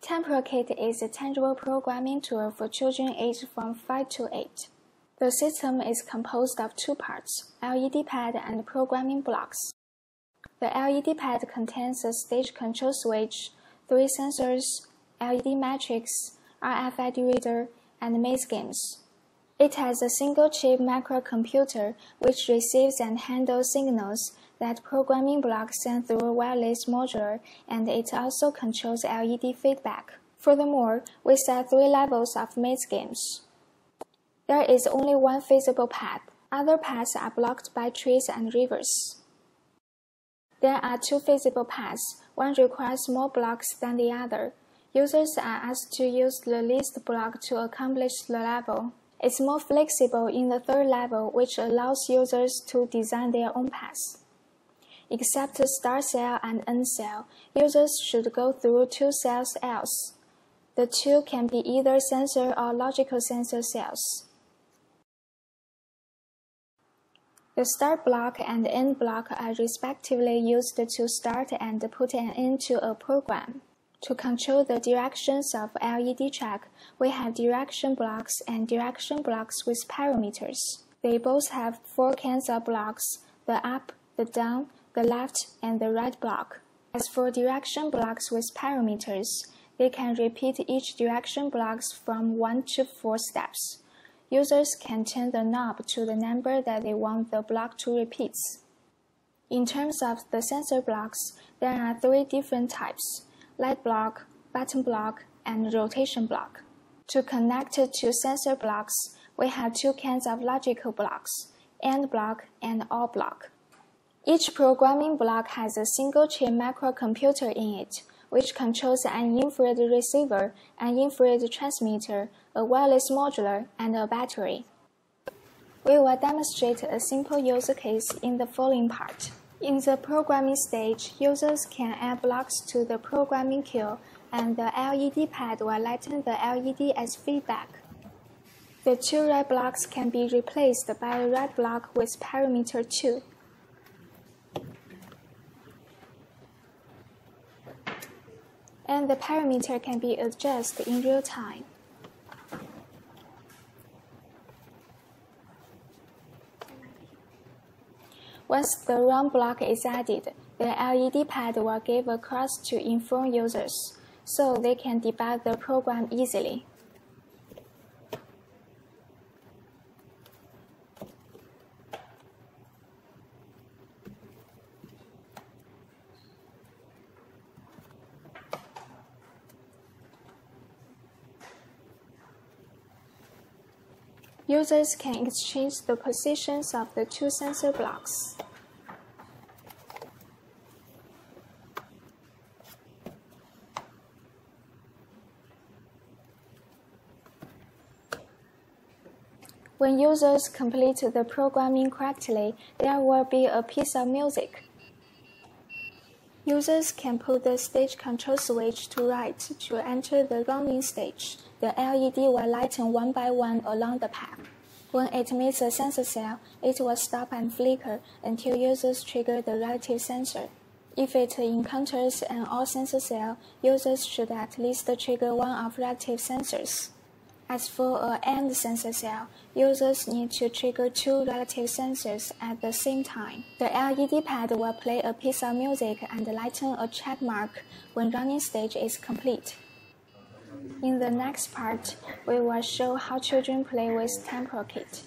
TempoKit is a tangible programming tool for children aged from 5 to 8. The system is composed of two parts, LED pad and programming blocks. The LED pad contains a stage control switch, 3 sensors, LED matrix, RFID reader, and maze games. It has a single-chip microcomputer which receives and handles signals that programming blocks send through a wireless module, and it also controls LED feedback. Furthermore, we set 3 levels of maze games. There is only one feasible path. Other paths are blocked by trees and rivers. There are 2 feasible paths. One requires more blocks than the other. Users are asked to use the least block to accomplish the level. It's more flexible in the 3rd level, which allows users to design their own paths. Except start cell and end cell, users should go through 2 cells else. The 2 can be either sensor or logical sensor cells. The start block and end block are respectively used to start and put an end to a program. To control the directions of LED track, we have direction blocks and direction blocks with parameters. They both have 4 kinds of blocks, the up, the down, the left, and the right block. As for direction blocks with parameters, they can repeat each direction blocks from 1 to 4 steps. Users can turn the knob to the number that they want the block to repeat. In terms of the sensor blocks, there are 3 different types: light block, button block, and rotation block. To connect to sensor blocks, we have 2 kinds of logical blocks, AND block and OR block. Each programming block has a single-chip microcomputer in it, which controls an infrared receiver, an infrared transmitter, a wireless module, and a battery. We will demonstrate a simple use case in the following part. In the programming stage, users can add blocks to the programming queue, and the LED pad will lighten the LED as feedback. The 2 red blocks can be replaced by a red block with parameter 2. And the parameter can be adjusted in real time. Once the round block is added, the LED pad will give a cross to inform users, so they can debug the program easily. Users can exchange the positions of the 2 sensor blocks. When users complete the programming correctly, there will be a piece of music. Users can put the stage control switch to right to enter the running stage. The LED will lighten one by one along the path. When it meets a sensor cell, it will stop and flicker until users trigger the relative sensor. If it encounters an all-sensor cell, users should at least trigger one of relative sensors. As for an AND sensor cell, users need to trigger 2 relative sensors at the same time. The LED pad will play a piece of music and lighten a check mark when running stage is complete. In the next part, we will show how children play with TempoKit.